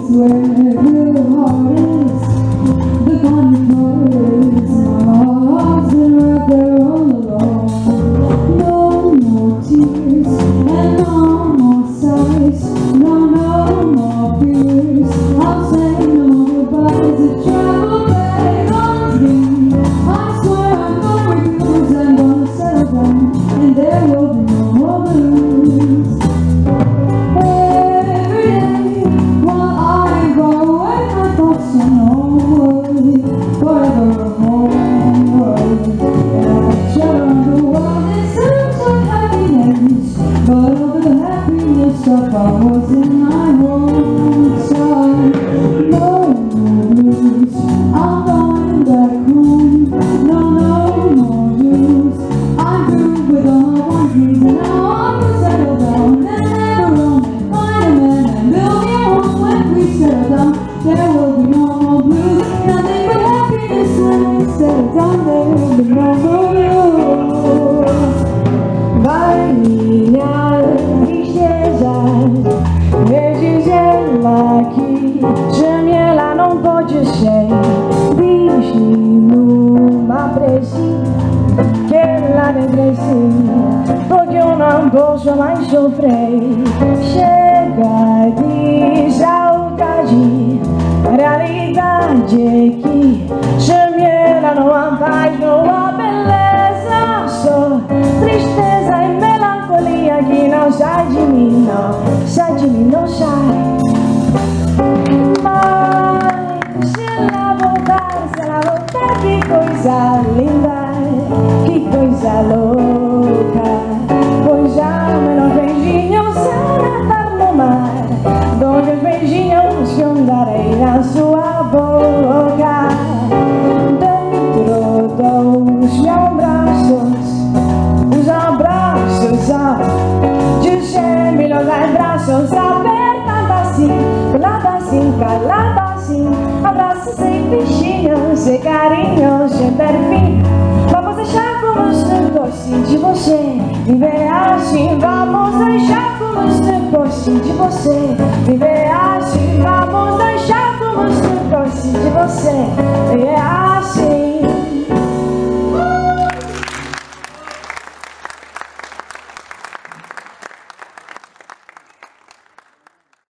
Porque eu não posso mais sofrer. Chega de saudade, realidade é que sem ela não há paz, não há beleza, só tristeza e melancolia que não sai de mim, não sai de mim, não sai. Mas se ela voltar, que coisa linda, que coisa louca, pois já o menor beijinho sai nadar no mar, donde os beijinhos que andarei na sua boca, dentro dos meus abraços de 100 milhões de abraços, apertando assim, calado assim, abraços sem bichinhos, sem carinhos, sem perfil. Vamos deixar como se fosse de você, viver assim. Vamos deixar como se fosse de você, viver assim. Vamos